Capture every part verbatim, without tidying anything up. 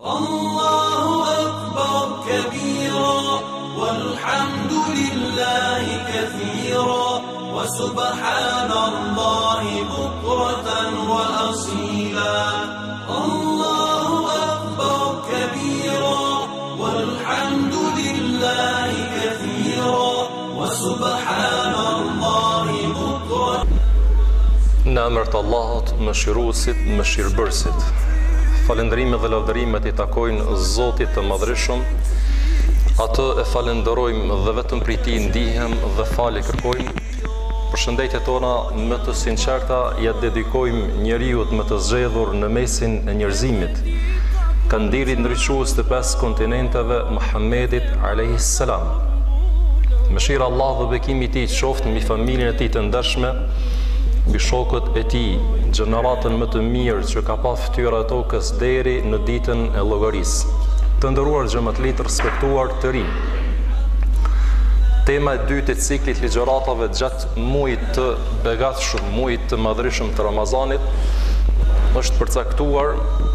Allahu akbar kabira walhamdulillahi kathira wa subhanallahi bukratan wa asila. Allahu akbar kabira walhamdulillahi kathira wa subhanallahi bukratan. Në emër të Allahut, mëshiruesit, mëshirbërësit. Falënderimet dhe lavdërimet i takojnë Zotit të Madhërisëm. Atë e falenderojmë dhe vetëm prej Tij ndihem dhe falje kërkojmë. Përshëndetjet tona më të sinqerta ja dedikojmë njeriut më të zgjedhur në mesin e njerëzimit, kandilit ndriçues të pesë kontinenteve, Muhammedit alayhis salam. Mëshira Allah dhe bekimi i Tij qoftë mbi familjen e Tij të ndershme, mbi shokët e Tij, gjeneratën më të mirë që ka pa fytyra e tokës deri në ditën e llogarisë. Të nderuar xhamat të respektuar të rinj. Tema e dytë e ciklit ligjëratave gjatë muajit të begatshëm, muajit të madhërisëm të Ramazanit, është përcaktuar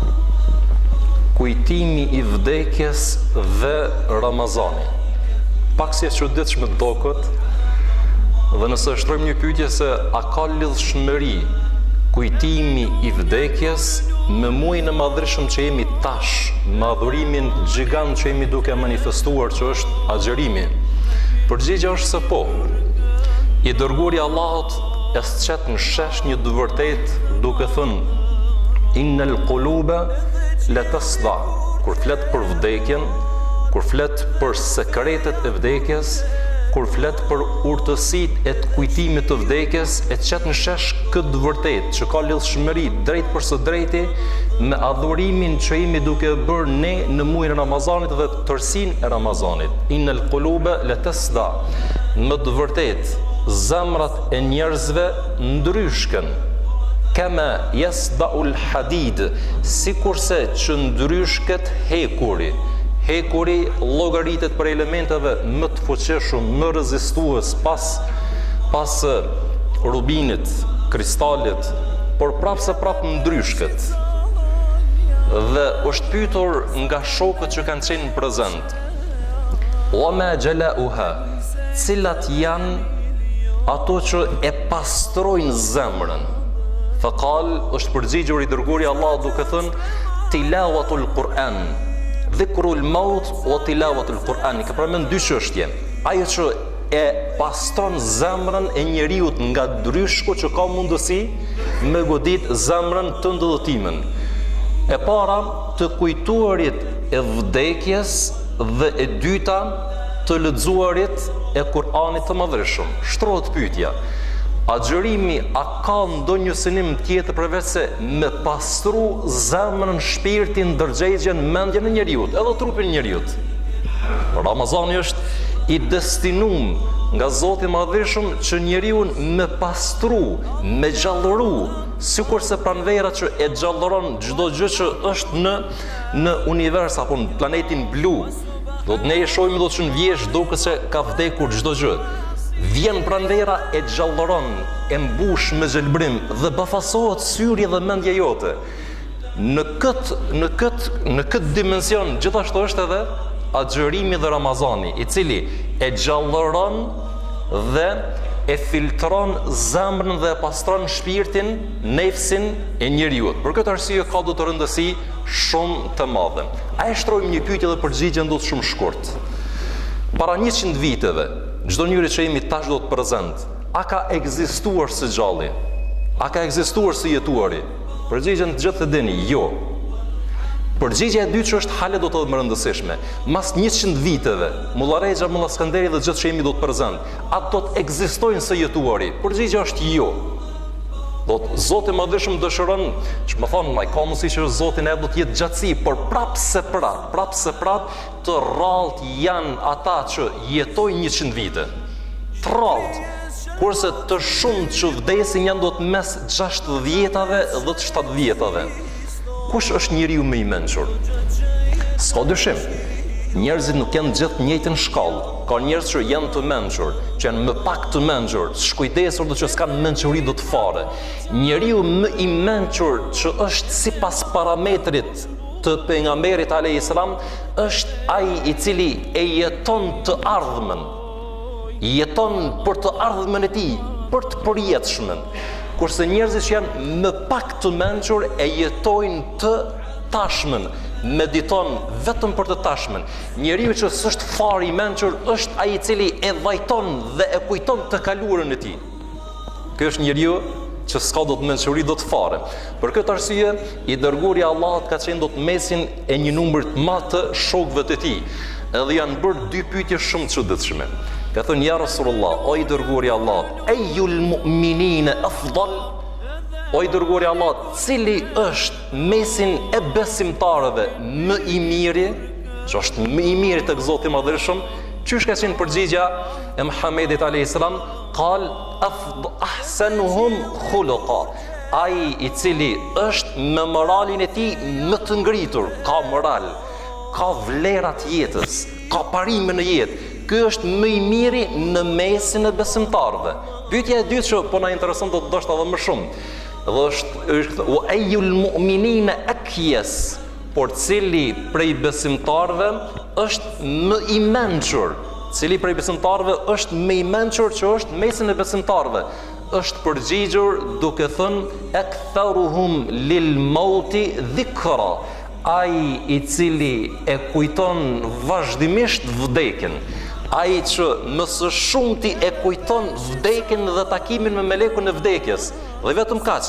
kujtimi i vdekjes dhe Ramazani. Pak si e çuditshme dokët, dhe nëse shtrojmë një pyetje se a ka lidhshmëri kujtimi i vdekjes me muajin e madhërisëm që jemi tash, madhurimin gjigant që jemi duke manifestuar që është agjerimi? Përgjigjja është se po. I dërguari Allahut e sqet në shesh një të vërtet duke thënë innal quluba la tasda. Kur flet për vdekjen, kur flet për sekretet e vdekjes, kur flet për urtësitë e të kujtimit të vdekjes, e çet në shesh këtë vërtet që ka lidhshmëri drejt për së drejti me adhurimin që jemi duke bërë ne në muajin e Ramazanit dhe tërsinë e Ramazanit. Innal quluba la tasda. Më të vërtet, zemrat e njerëzve ndryshken. Kama yasda'ul hadid, sikurse që ndryshket hekuri. Hekuri llogaritet për elementeve më të fuqishëm, më rezistues pas pas rubinit, kristalit, por prapse prap ndryshket. Dhe është pyetur nga shokët që kanë qenë prezent. Wa ma jala'uha, cilat janë ato që e pastrojnë zemrën? Faqal, është përgjigjur i dërguari Allah duke thënë tilawatul Quran. Dhikrul maut o tilawatul Quran. Ka përmend dy çështje. Ajo që e pastron zemrën e njeriu nga dryshku që ka mundësi me godit zemrën të ndëllëtimin. E para, të kujtuarit e vdekjes, dhe e dyta, të lexuarit e Kur'anit të Madhërisëm. Shtrohet pyetja: agjerimi a ka ndonjë synim tjetër përveç se me pastru zemrën, shpirtin, ndërgjegjen, mendjen e njeriut, edhe trupin e njeriut? Ramazani është i destinuar nga Zoti i Madhërisëm që njeriu me pastru, me gjallëru, sikurse pranvera që e gjallëron çdo gjë që është në në univers apo në planetin blu. Do të ne e shohim do të shën vjesh duke se ka vdekur çdo gjë. Vjen pranvera, e gjallëron, e mbush me gjelbrim dhe bafasohet syri dhe mendja jote. Në këtë në këtë në këtë dimension gjithashtu është edhe agjerimi dhe Ramazani, i cili e gjallëron dhe e filtron zemrën dhe e pastron shpirtin, nefsin e njeriu. Për këtë arsye ka do të rëndësi shumë të madhe. A e shtrojmë një pyetje dhe përgjigjen do të shumë shkurt. Para njëqind viteve, çdo njeri që jemi tash do të prezent, a ka ekzistuar së gjalli? A ka ekzistuar së jetuari? Përgjigjen të gjithë e dini, jo. Përgjigja e dytë që është hale do të dhe më rëndësishme. Mas njëqind viteve, Mulla Rexha, Mulla Skënderi dhe gjithë që jemi do të prezent, a do të ekzistojnë së jetuari? Përgjigja është jo. Do të Zoti i Madhërisëm dëshiron, që më thonë, ai ka mundësi që Zoti ne do të jetë gjatësi, por prapë se prap, prapë se prap, të rrallt janë ata që jetojnë njëqind vite. Të rrallt, kurse të shumë që vdesin janë do të mes gjashtëdhjetave dhe të shtatëdhjetave. Kush është njeriu më i mençur? S'ka dyshim. Njerëzit nuk janë gjithë njëjtën shkallë. Ka njerëz që janë të mençur, që janë më pak të mençur, shkujdesur dhe që s'kan mençuri do të fare. Njeriu më i mençur që është sipas parametrit të pejgamberit alayhis salam është ai i cili e jeton të ardhmen, jeton për të ardhmen e tij, për të përjetshmën, kurse njerëzit që janë më pak të mençur e jetojnë të tashmen, mediton vetëm për të tashmen. Njeriu që s'është fare i mençur është ai i cili e vajton dhe e kujton të kaluarën e tij. Ky është njeriu që s'ka do të mençuri do të fare. Për këtë arsye, i dërguari i Allahut ka qenë do të mesin e një numër të madh të shokëve të tij. Edhe janë bërë dy pyetje shumë të çuditshme. Ka thënë ja Rasulullah, o i dërguari i Allahut, ayyul mu'minina afdal? O i dërguari i Allahut, cili është mesin e besimtarëve më i miri, që është më i miri tek Zoti i Madhërisht? Qysh ka qenë përgjigja e Muhamedit alayhis salam? Qal afd ahsanuhum khuluqa. Ai i cili është me moralin e tij më të ngritur, ka moral, ka vlerat jetës, ka parime në jetë. Ky është më i miri në mesin e besimtarëve. Pyetja e dytë që po na intereson do të ndoshta edhe më shumë. Dhe është është u ayyul mu'minina akyas, por cili prej besimtarëve është më i mençur, cili prej besimtarëve është më i mençur që është mesin e besimtarëve, është përgjigjur duke thënë aktharuhum lil mauti dhikra, ai i cili e kujton vazhdimisht vdekjen, ai që më së shumti e kujton vdekjen dhe takimin me melekun e vdekjes. Dhe vetëm kaq.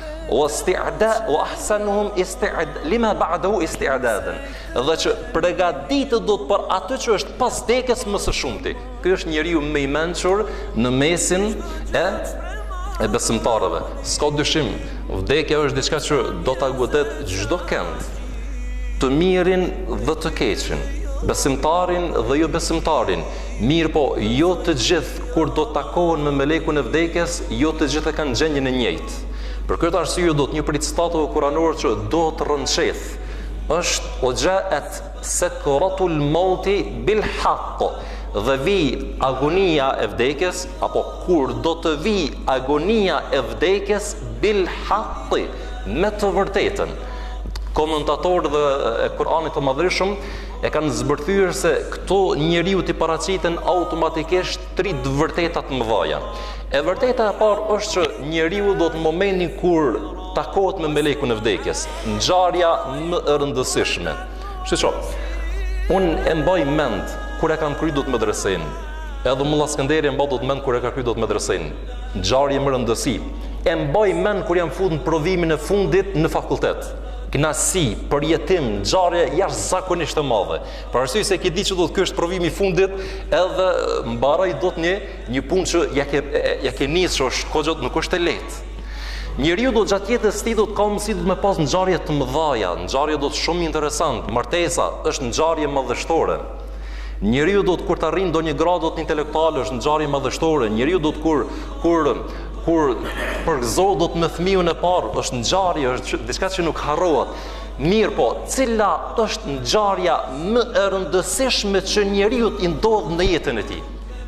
Wasti'da wa ahsanuhum isti'ad lima ba'dahu isti'dadan. Dhe që përgatitet do të për atë që është pas vdekjes më së shumti. Ky është njeriu më i mençur në mesin e e besimtarëve. S'ka dyshim, vdekja është diçka që do ta godet çdo kënd, të mirin dhe të keqin, besimtarin dhe jo besimtarin. Mirë po, jo të gjithë kur do të takohen me melekun e vdekjes, jo të gjithë e kanë gjendjen e njëjtë. Për këtë arsye do të një prit stateve kuranore që do të rënçeth është o ja'at sakratul mauti bil haqq, dhe vi agonia e vdekjes, apo kur do të vi agonia e vdekjes bil haqq, me të vërtetën. Komentatorët dhe e Kur'anit të Madhërisht e kanë zbërthyer se këto njeriu t'i paraqiten automatikisht tri të vërteta të mëdha. E vërteta e parë është që njeriu do të momentin kur takohet me melekun e vdekjes, ngjarja më e rëndësishme. Kështu që unë e mbaj mend kur e kam kryer dot medresen. Edhe Mulla Skënderi e mbaj dot mend kur e ka kryer dot medresen. Ngjarje më rëndësi. E mbaj mend kur jam futur në provimin e fundit në fakultet. Knasi, përjetim, ngjarje jashtëzakonisht e madhe. Për arsye se ke ditë që do të ky është provimi i fundit, edhe mbaroj dot një një punë që ja ke ja ke nisur, është kohë nuk është e lehtë. Njeriu do gjatë jetës së tij do të ka mundësi të më pas ngjarje të mëdha, ngjarje do të shumë interesant. Martesa është ngjarje madhështore. Njeriu do të kur të arrin ndonjë gradë intelektuale është ngjarje madhështore. Njeriu do të kur kur kur përgëzohet do të me fëmijën e parë, është ngjarje, është diçka që nuk harrohet. Mirë po, cila është ngjarja më e rëndësishme që njeriu i ndodh në jetën e tij?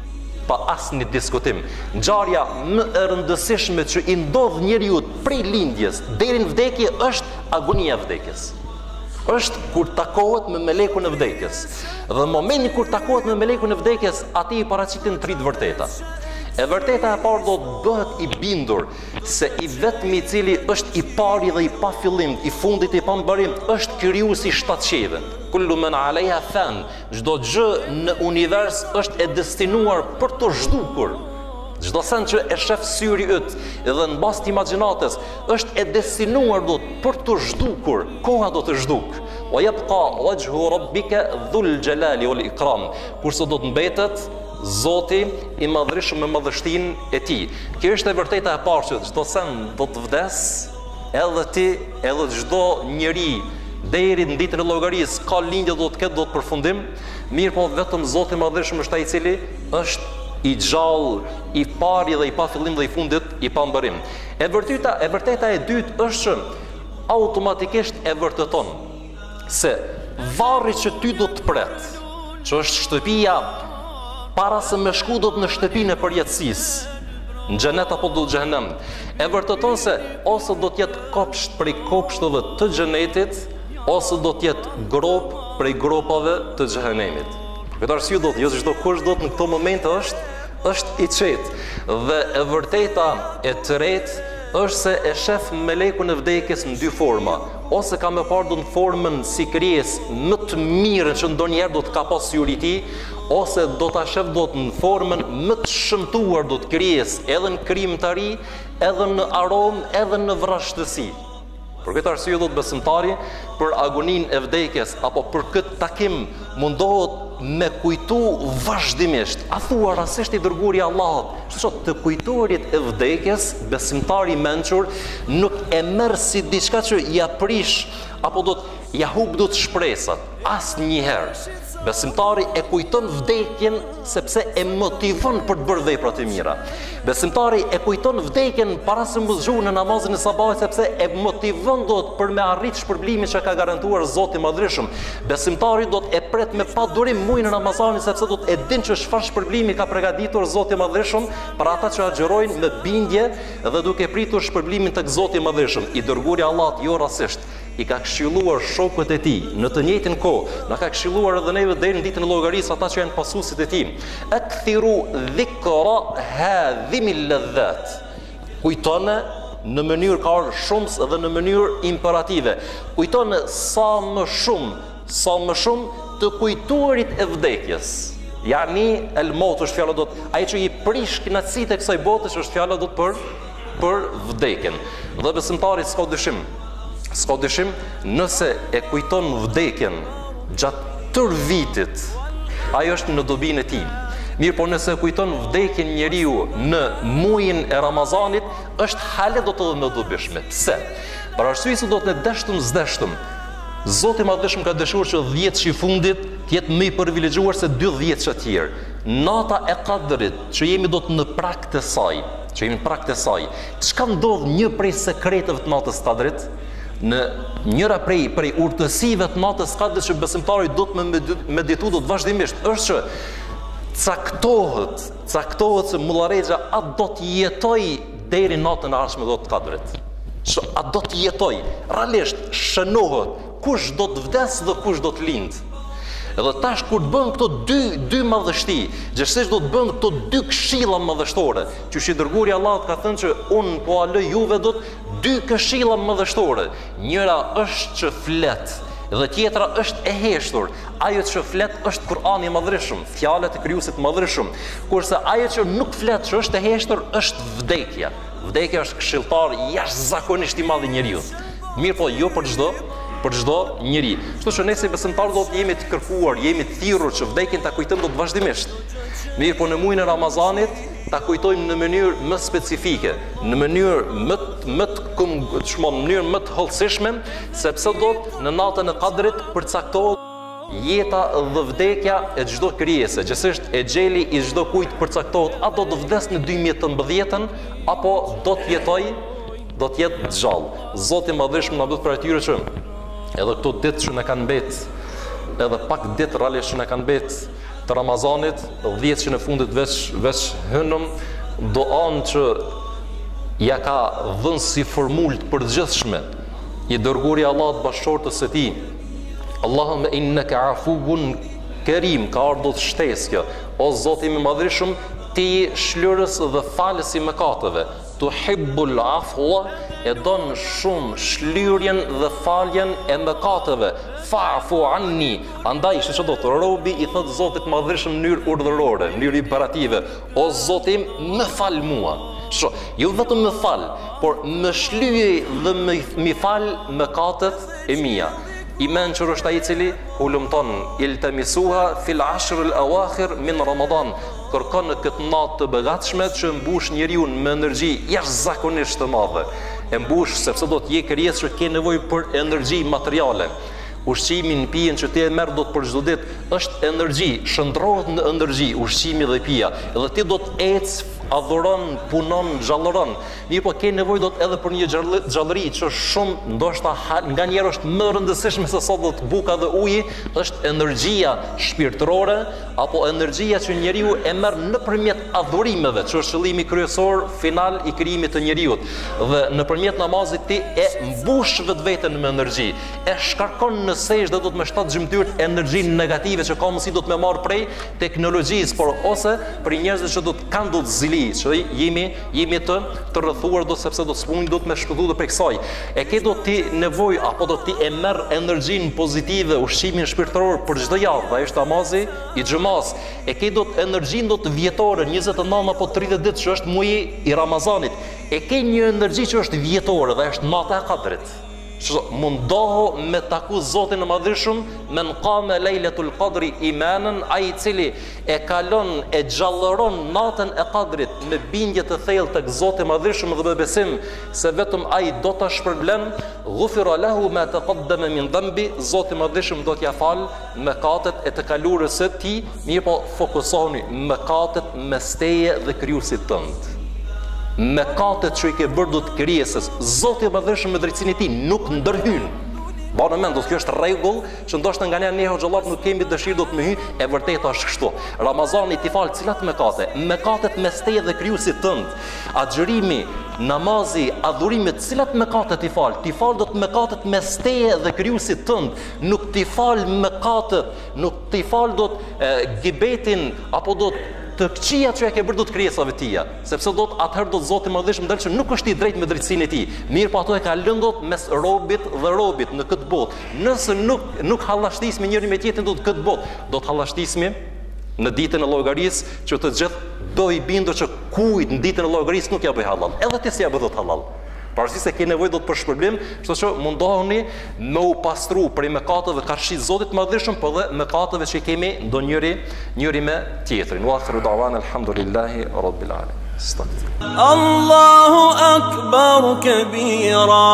Pa asnjë diskutim. Ngjarja më e rëndësishme që i ndodh njeriu prej lindjes deri në vdekje është agonia e vdekjes. Është kur takohet me melekun e vdekjes. Dhe në momentin kur takohet me melekun e vdekjes, atij i paraqiten tri të vërteta. E vërteta e parë do të bëhet i bindur se i vetmi i cili është i pari dhe i pa fillim, i fundit i pa mbarim, është krijuesi shtatçeve. Kullu man alayha fan, çdo gjë në univers është e destinuar për të zhdukur. Çdo sen që e shef syri yt dhe mbas të imagjinatës është e destinuar do të për të zhdukur, koha do të zhduk. Wa yabqa wajhu rabbika dhul jalali wal ikram, kurse do të mbetet Zoti i madhërisht me madhështinë e tij. Kjo është e vërteta e parë që çdo sen do të vdes, edhe ti, edhe çdo njeri deri në ditën e llogarisë ka lindje do të ketë do të përfundim. Mirë po vetëm Zoti i madhërisht është ai i cili është i gjallë, i pari dhe i pa fillim dhe i fundit i pa mbarim. E vërteta, e vërteta e dytë është që automatikisht e vërteton se varri që ty do të pret, që është shtëpia para se me shku do të në shtëpinë e përjetësisë, në xhenet apo do të xhenem, e vërteton se ose do të jetë kopsht prej kopshteve të xhenetit, ose do të jetë grop prej gropave të xhehenemit. Këtë arsye do të jo çdo kush do të në këto momente është është i qetë dhe e vërteta e tretë është se e shef melekun e vdekjes në dy forma, ose ka më parë do në formën si krijesë më të mirë që ndonjëherë do të ka pas syri i tij, ose do ta shef do të në formën më të shëmtuar do të krijesë edhe në krijimtari, edhe në aromë, edhe në vrashtësi. Për këtë arsye do të besimtari për agoninë e vdekjes apo për këtë takim mundohet me kujtu vazhdimisht. A thua rastisht i dërguari i Allahut, kështu që të kujtuarit e vdekjes, besimtari i mençur nuk e merr si diçka që ja prish apo do të ja hub do të shpresat. Asnjëherë. Besimtari e kujton vdekjen sepse e motivon për të bërë vepra të mira. Besimtari e kujton vdekjen para se mos zgjuar në namazin e sabahit sepse e motivon do të për me arrit shpërblimin që ka garantuar Zoti i Madhërisht. Besimtari do të e pret me padurim muajin e Ramazanit sepse do të e din që çfarë shpërblimi ka përgatitur Zoti i Madhërisht për ata që agjërojnë me bindje dhe duke pritur shpërblimin tek Zoti i Madhërisht. I dërguari i Allahut jo rastisht i ka këshilluar shokët e tij në të njëjtin kohë, na ka këshilluar edhe neve deri në ditën e llogarisë ata që janë pasuesit e tij. Akthiru dhikra hadhimil ladhat. Kujtone në mënyrë ka ardhur shumë dhe në mënyrë imperative. Kujtone sa më shumë, sa më shumë të kujtuarit e vdekjes. Yani el maut është fjala do të ai që i prish kënaqësitë e kësaj bote është fjala do të për për vdekjen. Dhe besimtari s'ka dyshim S'ka dyshim, nëse e kujton vdekjen gjatë tërë vitit, ajo është në dobinë e tij. Mirë, po nëse e kujton vdekjen njeriu në muajin e Ramazanit, është hale do të dhe në dobishme. Pse? Për arsye se do të ne deshtëm zdeshtëm. Zoti i Madhërisht ka dëshuar që dhjetë që i fundit të jetë më i privilegjuar se dy dhjetë që tjerë. Nata e Kadrit, që jemi do të në prag të saj, që jemi në prag të saj. Çka ndodh një prej sekreteve të natës Kadrit? Në njëra prej prej urtësive të natës Kadrit që besimtari do të me meditu do të vazhdimisht është që caktohet, caktohet se Mullarexha a do të jetoj deri natën e ardhshme do të Kadrit. Që a do të jetoj, realisht shënohet kush do të vdes dhe kush do të lind. Edhe tash kur të bën këto dy dy madhështi, gjithsesi do të bën këto dy këshilla madhështore, që i dërguari i Allahut ka thënë që unë po a lë juve do të dy këshilla madhështore. Njëra është që flet dhe tjetra është e heshtur. Ajo që flet është Kur'ani i Madhërisht, fjalët e krijuesit të Madhërisht, kurse ajo që nuk flet, që është e heshtur, është vdekja. Vdekja është këshilltar jashtëzakonisht i madh i njeriu. Mirë po jo për çdo për çdo njeri. Kështu që ne si besimtarë do të jemi të kërkuar, jemi të thirrur që vdekjen ta kujtojmë do të vazhdimisht. Mirë, po në muajin e Ramazanit ta kujtojmë në mënyrë më specifike, në mënyrë më më të çmon, në mënyrë më të hollësishme, sepse do të në natën e Kadrit përcaktohet jeta dhe vdekja e çdo krijese. Gjithsesi e xheli i çdo kujt përcaktohet a do të vdes në dy mijë e nëntëmbëdhjetën apo do të jetoj, do të jetë gjallë. Zoti i Madhërisht na bëhet për atyre që edhe këto ditë që në kanë mbet, edhe pak ditë realisht që në kanë mbet të Ramazanit, dhjetë që në fundit veç, veç hënëm, doan që ja ka dhënë si formulë të përgjithshme i dërguari i Allahut bashkëshortës së tij. Allahumma innaka afuwun karim, ka ardhur të shtesë kjo. O Zoti i Madhërisht, ti shlyrës dhe falës i mëkateve. Tuhibbul afwa, e don shumë shlyrjen dhe faljen e mëkateve. Fa'fu anni. Andaj çdo do të robi i thot Zotit Madhërisht në mënyrë urdhërore, në mënyrë imperative. O Zoti im, më fal mua. Sho, jo vetëm më fal, por më shlyej dhe më, më fal mëkatet e mia. I mençur është ai i cili hulumton iltamisuha fil ashr al awakhir min Ramadan. Kërkon në këtë natë të begatshme që mbush njeriu me energji jashtëzakonisht të madhe. E mbush sepse do të je krijesë që ke nevojë për energji materiale. Ushqimin, pijen që ti e merr do të për çdo ditë është energji, shndrohet në energji, ushqimi dhe pija. Dhe ti do të ec adhuron, punon, gjallëron. Mirë po ke nevojë do të edhe për një gjallëri që është shumë, ndoshta nganjëherë është më rëndësishme se sa do të buka dhe uji, është energjia shpirtërore apo energjia që njeriu e merr nëpërmjet adhurimeve, që është qëllimi kryesor final i krijimit të njeriu. Dhe nëpërmjet namazit ti e mbush vetveten me energji, e shkarkon në sejdë do të më shtat gjymtyrët energjinë negative që ka mundësi do të më marr prej teknologjisë, por ose për njerëzit që do të kanë do të zili, që jemi jemi të të rrethuar do sepse do të smunjë do të më shpëtuar prej kësaj. E ke do ti nevojë apo do ti e merr energjinë pozitive, ushqimin shpirtëror për çdo javë, ai është namazi i xhamas. E ke do të energjinë do të vjetore, njëzet e nëntë apo tridhjetë ditë që është muaji i Ramazanit. E ke një energji që është vjetore dhe është nata e Kadrit. Mundoho me taku Zotin e Madhëshëm, men qame lejletul qadri imanan, ai i cili e kalon, e gjallëron natën e Kadrit me bindje të thellë tek Zoti i Madhëshëm dhe me besim se vetëm ai do ta shpërblen, ghufira lahu ma taqaddama min dhanbi, Zoti i Madhëshëm do t'ia fal mëkatet e të kaluarës së tij, mirë po fokusoni mëkatet mes teje dhe krijuesit tënd. Mëkatet që i ke bërë do të krijesës, Zoti i Madhëshëm me drejtsinë e tij nuk ndërhyn. Banë mend, kjo është rregull që ndoshta nganjëherë ne hoxhallar nuk kemi dëshirë do të më hy, e vërtetë është kështu. Ramazani ti fal cilat mëkate? Mëkatet mes teje dhe krijuesit tënd. Agjërimi, namazi, adhurimi, cilat mëkate ti fal? Ti fal do të mëkatet mes teje dhe krijuesit tënd. Nuk ti fal mëkatet, nuk ti fal do të gibetin apo do të të këqija që e ke bërë do të krijesave tia, sepse do të atëherë do të Zoti i Madhëshëm dalë që nuk është i drejtë me drejtsinë e tij. Mirë po ato e ka lënë dot mes robit dhe robit në këtë botë. Nëse nuk nuk hallashtismi njëri me tjetrin do të këtë botë, do të hallashtismi në ditën e llogarisë që të gjithë do i bindur që kujt në ditën e llogarisë nuk ja bëj hallall. Edhe ti si ja bë dot hallall. Pavarësisht se ke nevojë do të për shpërblim, kështu që mundohuni me u pastru prej mëkateve karshi Zotit Madhëshëm, por dhe mëkateve që kemi ndonjëri njëri me tjetrin. Wa akhiru da'wana alhamdulillahi rabbil alamin. Allahu akbar kabira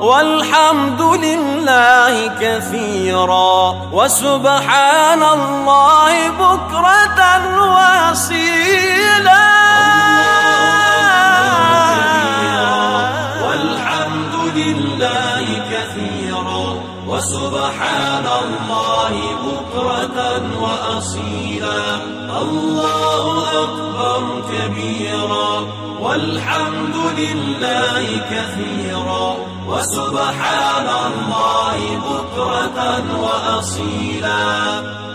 walhamdulillahi kathira wa subhanallahi bukratan wa asila. لله كثيرا وسبحان الله بكرة وأصيلا الله أكبر كبيرا والحمد لله كثيرا وسبحان الله بكرة وأصيلا.